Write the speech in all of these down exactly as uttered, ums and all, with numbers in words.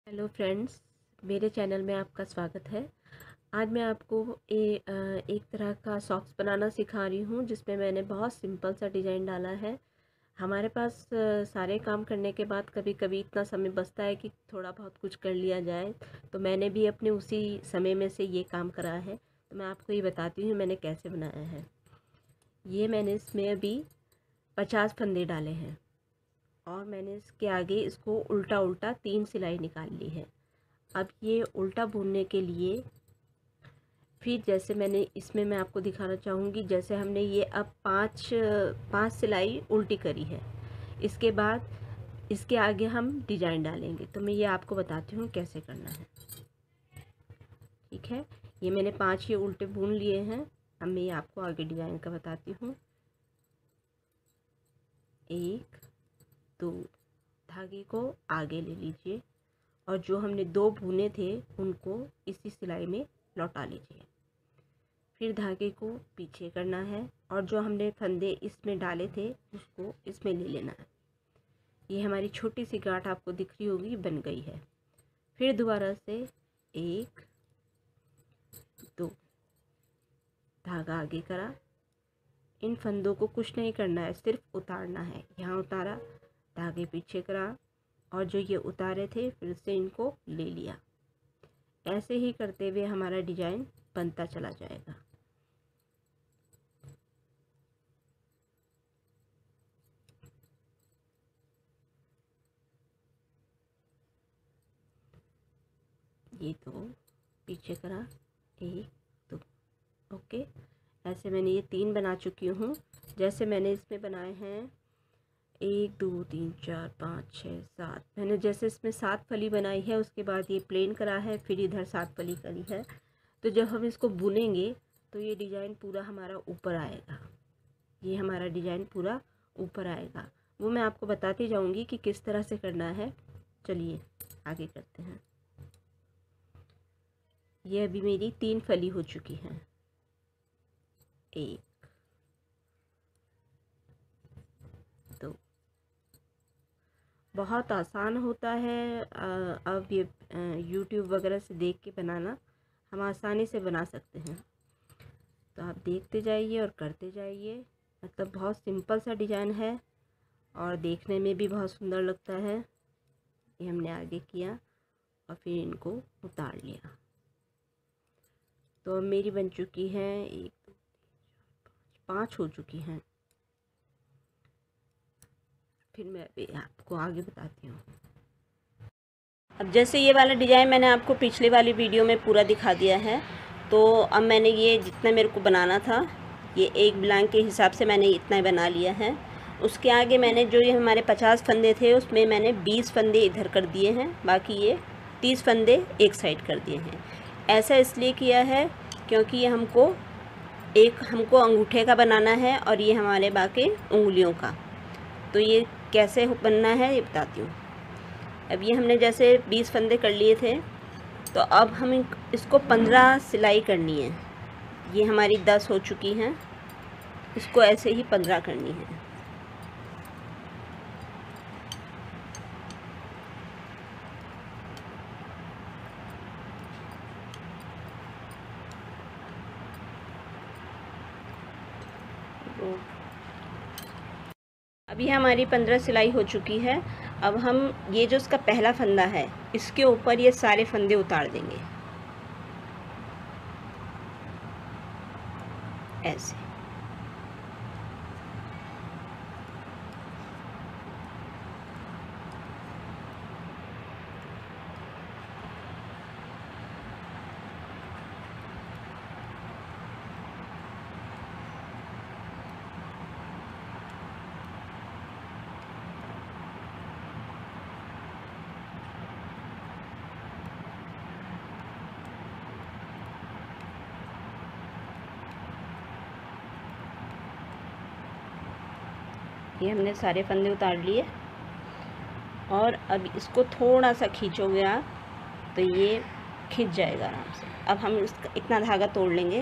Hello friends, मेरे channel में आपका स्वागत है। आज मैं आपको ए, अ, एक तरह का सॉक्स बनाना सिखा रही हूँ जिसमें मैंने बहुत सिंपल सा डिज़ाइन डाला है। हमारे पास अ, सारे काम करने के बाद कभी कभी इतना समय बचता है कि थोड़ा बहुत कुछ कर लिया जाए, तो मैंने भी अपने उसी समय में से ये काम करा है। तो मैं आपको ये बताती हूँ मैंने कैसे बनाया है। ये मैंने इसमें अभी पचास फंदे डाले हैं और मैंने इसके आगे इसको उल्टा उल्टा तीन सिलाई निकाल ली है। अब ये उल्टा बुनने के लिए फिर जैसे मैंने इसमें मैं आपको दिखाना चाहूँगी, जैसे हमने ये अब पांच पांच सिलाई उल्टी करी है, इसके बाद इसके आगे हम डिजाइन डालेंगे। तो मैं ये आपको बताती हूँ कैसे करना है। ठीक है, ये मैंने पांच ये उल्टे बुन लिए हैं। अब मैं ये आपको आगे डिजाइन का बताती हूँ। एक दो, धागे को आगे ले लीजिए और जो हमने दो बुने थे उनको इसी सिलाई में लौटा लीजिए। फिर धागे को पीछे करना है और जो हमने फंदे इसमें डाले थे उसको इसमें ले लेना है। ये हमारी छोटी सी गांठ आपको दिख रही होगी, बन गई है। फिर दोबारा से एक दो, धागा आगे करा। इन फंदों को कुछ नहीं करना है, सिर्फ उतारना है। यहाँ उतारा, धागे पीछे करा और जो ये उतारे थे फिर से इनको ले लिया। ऐसे ही करते हुए हमारा डिजाइन बनता चला जाएगा। ये दो, पीछे करा, एक दो, ओके। ऐसे मैंने ये तीन बना चुकी हूँ। जैसे मैंने इसमें बनाए हैं एक दो तीन चार पाँच छः सात, मैंने जैसे इसमें सात फली बनाई है, उसके बाद ये प्लेन करा है, फिर इधर सात फली करी है। तो जब हम इसको बुनेंगे तो ये डिज़ाइन पूरा हमारा ऊपर आएगा। ये हमारा डिज़ाइन पूरा ऊपर आएगा। वो मैं आपको बताती जाऊँगी कि किस तरह से करना है। चलिए आगे करते हैं। ये अभी मेरी तीन फली हो चुकी हैं। एक दो, बहुत आसान होता है। अब ये यूट्यूब वगैरह से देख के बनाना हम आसानी से बना सकते हैं। तो आप देखते जाइए और करते जाइए। मतलब बहुत सिंपल सा डिज़ाइन है और देखने में भी बहुत सुंदर लगता है। ये हमने आगे किया और फिर इनको उतार लिया। तो अब मेरी बन चुकी है एक दो पाँच हो चुकी हैं। फिर मैं अभी आपको आगे बताती हूँ। अब जैसे ये वाला डिज़ाइन मैंने आपको पिछले वाली वीडियो में पूरा दिखा दिया है, तो अब मैंने ये जितना मेरे को बनाना था, ये एक ब्लाउज के हिसाब से मैंने इतना बना लिया है। उसके आगे मैंने जो ये हमारे पचास फंदे थे उसमें मैंने बीस फंदे इधर कर दिए हैं, बाकी ये तीस फंदे एक साइड कर दिए हैं। ऐसा इसलिए किया है क्योंकि ये हमको एक हमको अंगूठे का बनाना है और ये हमारे बाकी उंगलियों का। तो ये कैसे बनना है ये बताती हूँ। अब ये हमने जैसे बीस फंदे कर लिए थे, तो अब हम इसको पंद्रह सिलाई करनी है। ये हमारी दस हो चुकी हैं, इसको ऐसे ही पंद्रह करनी है। अभी हमारी पंद्रह सिलाई हो चुकी है। अब हम ये जो इसका पहला फंदा है इसके ऊपर ये सारे फंदे उतार देंगे ऐसे। ये हमने सारे फंदे उतार लिए और अब इसको थोड़ा सा खींचोगे आप तो ये खींच जाएगा आराम से। अब हम इसका इतना धागा तोड़ लेंगे।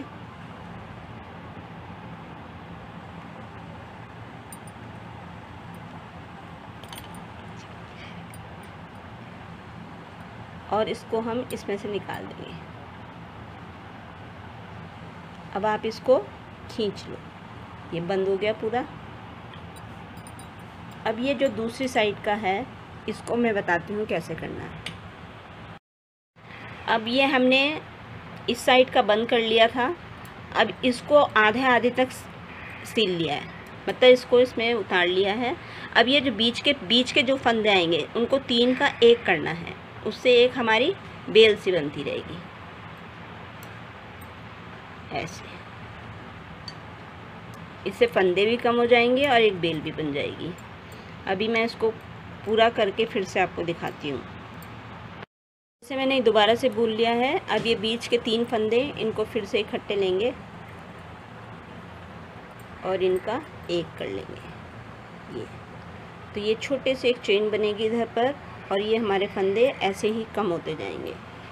और इसको हम इसमें से निकाल देंगे। अब आप इसको खींच लो, ये बंद हो गया पूरा। अब ये जो दूसरी साइड का है इसको मैं बताती हूँ कैसे करना है। अब ये हमने इस साइड का बंद कर लिया था, अब इसको आधे आधे तक सील लिया है, मतलब इसको इसमें उतार लिया है। अब ये जो बीच के बीच के जो फंदे आएंगे उनको तीन का एक करना है, उससे एक हमारी बेल सी बनती रहेगी ऐसे। इससे फंदे भी कम हो जाएंगे और एक बेल भी बन जाएगी। अभी मैं इसको पूरा करके फिर से आपको दिखाती हूँ। जैसे मैंने दोबारा से भून लिया है। अब ये बीच के तीन फंदे, इनको फिर से इकट्ठे लेंगे और इनका एक कर लेंगे ये। तो ये छोटे से एक चेन बनेगी इधर पर, और ये हमारे फंदे ऐसे ही कम होते जाएंगे।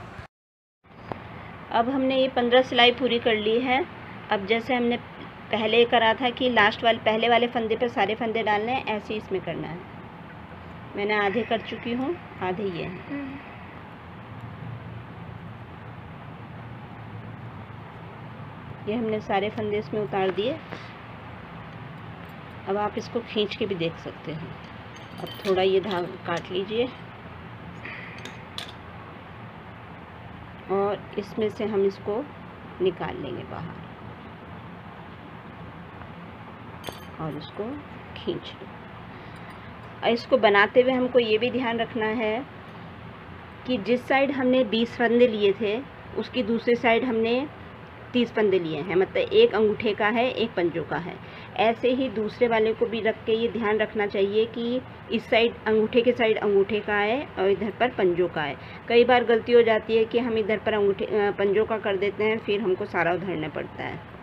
अब हमने ये पंद्रह सिलाई पूरी कर ली है। अब जैसे हमने पहले करा था कि लास्ट वाले पहले वाले फंदे पर सारे फंदे डालने हैं, ऐसे इसमें करना है। मैंने आधे कर चुकी हूँ, आधे ये हैं। ये हमने सारे फंदे इसमें उतार दिए। अब आप इसको खींच के भी देख सकते हैं। अब थोड़ा ये धागा काट लीजिए और इसमें से हम इसको निकाल लेंगे बाहर और इसको खींच लो। और इसको बनाते हुए हमको ये भी ध्यान रखना है कि जिस साइड हमने बीस फंदे लिए थे उसकी दूसरी साइड हमने तीस फंदे लिए हैं, मतलब एक अंगूठे का है एक पंजों का है। ऐसे ही दूसरे वाले को भी रख के ये ध्यान रखना चाहिए कि इस साइड अंगूठे के साइड अंगूठे का है और इधर पर पंजों का है। कई बार गलती हो जाती है कि हम इधर पर अंगूठे पंजों का कर देते हैं, फिर हमको सारा उधरना पड़ता है।